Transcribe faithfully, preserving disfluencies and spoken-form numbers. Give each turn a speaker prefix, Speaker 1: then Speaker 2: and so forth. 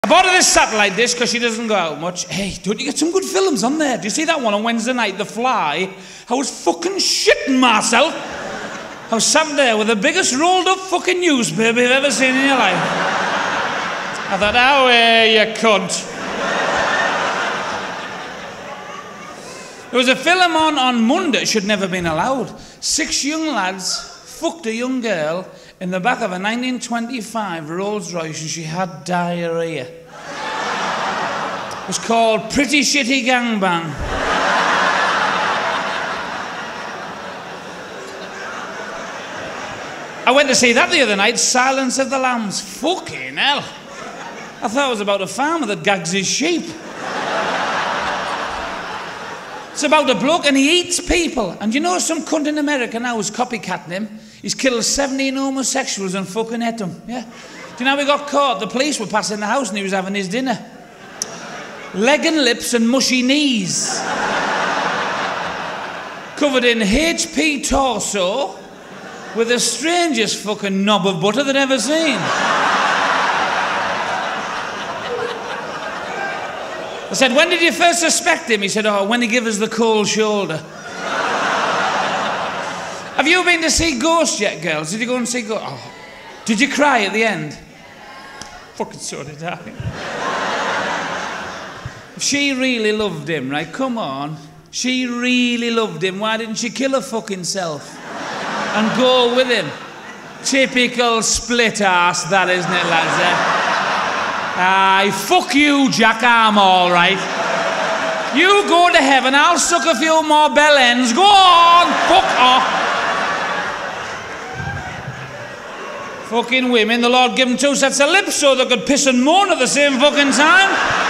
Speaker 1: I bought her this satellite dish because she doesn't go out much. Hey, don't you get some good films on there? Do you see that one on Wednesday night, The Fly? I was fucking shitting myself. I was sat there with the biggest rolled up fucking newspaper you've ever seen in your life. I thought, oh, uh, you cunt. There was a film on on Monday, should never have been allowed. Six young lads fucked a young girl in the back of a nineteen twenty-five Rolls Royce and she had diarrhea. It was called Pretty Shitty Gangbang. I went to see that the other night, Silence of the Lambs. Fucking hell. I thought it was about a farmer that gags his sheep. It's about a bloke and he eats people. And you know some cunt in America now who's copycatting him? He's killed seventeen homosexuals and fucking ate them. Yeah. Do you know how he got caught? The police were passing the house and he was having his dinner. Leg and lips and mushy knees. Covered in H P torso with the strangest fucking knob of butter they'd ever seen. I said, when did you first suspect him? He said, oh, when he gave us the cold shoulder. Have you been to see Ghost yet, girls? Did you go and see Ghost? Oh. Did you cry at the end? Fucking so did I. If she really loved him, right, come on. She really loved him. Why didn't she kill her fucking self? And go with him? Typical split arse, that, isn't it, lads, eh? Aye, fuck you, Jack, I'm all right. You go to heaven, I'll suck a few more bell ends. Go on, fuck off. Fucking women, the Lord gave them two sets of lips so they could piss and moan at the same fucking time.